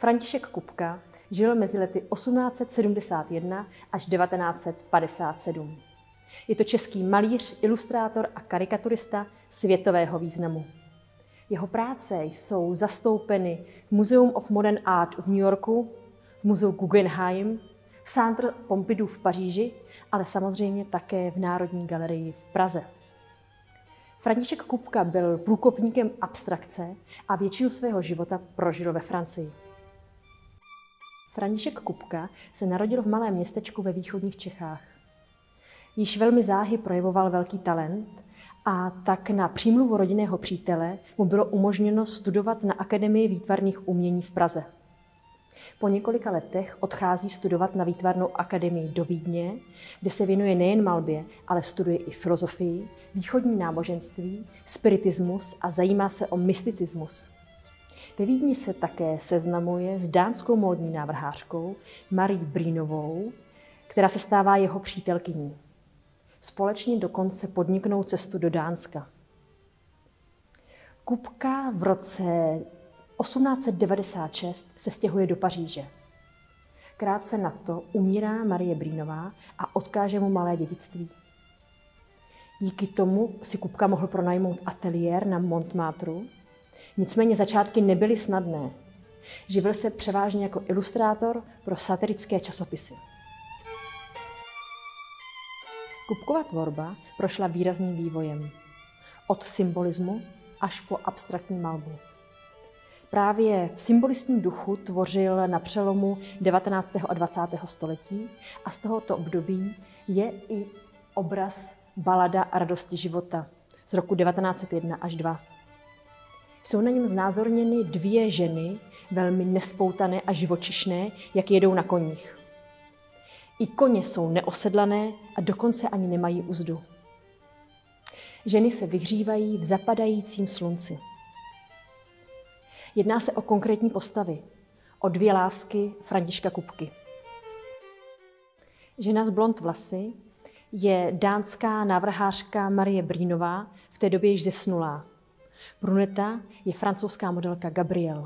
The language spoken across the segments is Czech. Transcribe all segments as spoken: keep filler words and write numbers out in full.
František Kupka žil mezi lety osmnáct set sedmdesát jedna až devatenáct set padesát sedm. Je to český malíř, ilustrátor a karikaturista světového významu. Jeho práce jsou zastoupeny v Museum of Modern Art v New Yorku, v Muzeu Guggenheim, v Centre Pompidou v Paříži, ale samozřejmě také v Národní galerii v Praze. František Kupka byl průkopníkem abstrakce a většinu svého života prožil ve Francii. František Kupka se narodil v malém městečku ve východních Čechách. Již velmi záhy projevoval velký talent a tak na přímluvu rodinného přítele mu bylo umožněno studovat na Akademii výtvarných umění v Praze. Po několika letech odchází studovat na výtvarnou akademii do Vídně, kde se věnuje nejen malbě, ale studuje i filozofii, východní náboženství, spiritismus a zajímá se o mysticismus. Ve Vídni se také seznamuje s dánskou módní návrhářkou Marí Brýnovou, která se stává jeho přítelkyní. Společně dokonce podniknou cestu do Dánska. Kupka v roce osmnáct set devadesát šest se stěhuje do Paříže. Krátce na to umírá Marie Brýnová a odkáže mu malé dědictví. Díky tomu si Kupka mohl pronajmout ateliér na Montmartru, nicméně začátky nebyly snadné. Živil se převážně jako ilustrátor pro satirické časopisy. Kupkova tvorba prošla výrazným vývojem. Od symbolismu až po abstraktní malbu. Právě v symbolistním duchu tvořil na přelomu devatenáctého a dvacátého století a z tohoto období je i obraz Ballada Radosti života z roku devatenáct set jedna až dva. Jsou na něm znázorněny dvě ženy, velmi nespoutané a živočišné, jak jedou na koních. I koně jsou neosedlané a dokonce ani nemají uzdu. Ženy se vyhřívají v zapadajícím slunci. Jedná se o konkrétní postavy, o dvě lásky Františka Kupky. Žena s blond vlasy je dánská návrhářka Marie Brýnová, v té době již zesnulá. Bruneta je francouzská modelka Gabrielle.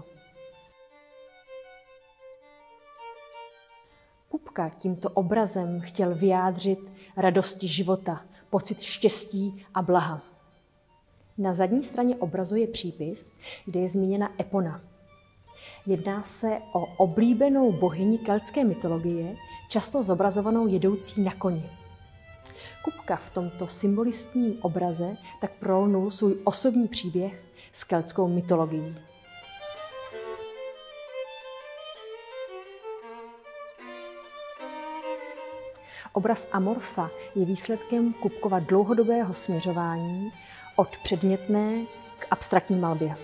Kupka tímto obrazem chtěl vyjádřit radosti života, pocit štěstí a blaha. Na zadní straně obrazu je přípis, kde je zmíněna Epona. Jedná se o oblíbenou bohyni keltské mytologie, často zobrazovanou jedoucí na koni. Kupka v tomto symbolistním obraze tak prolnul svůj osobní příběh s keltskou mytologií. Obraz Amorpha je výsledkem Kupkova dlouhodobého směřování od předmětné k abstraktní malbě.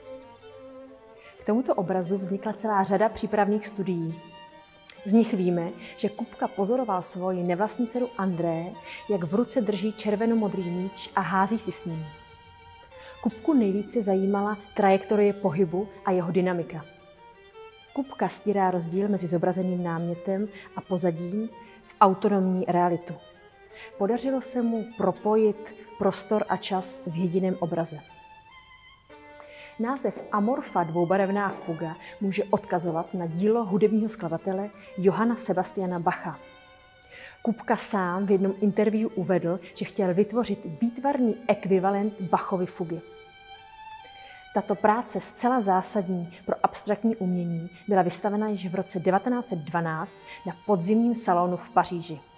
K tomuto obrazu vznikla celá řada přípravných studií. Z nich víme, že Kupka pozoroval svoji nevlastní dceru André, jak v ruce drží červenomodrý míč a hází si s ním. Kupku nejvíce zajímala trajektorie pohybu a jeho dynamika. Kupka stírá rozdíl mezi zobrazeným námětem a pozadím v autonomní realitu. Podařilo se mu propojit prostor a čas v jediném obraze. Název Amorpha, dvoubarevná fuga, může odkazovat na dílo hudebního skladatele Johanna Sebastiana Bacha. Kupka sám v jednom interview uvedl, že chtěl vytvořit výtvarný ekvivalent Bachovy fugy. Tato práce, zcela zásadní pro abstraktní umění, byla vystavena již v roce devatenáct set dvanáct na podzimním salonu v Paříži.